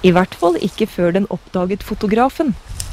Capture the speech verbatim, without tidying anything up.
I hvert fall ikke før den oppdaget fotografen.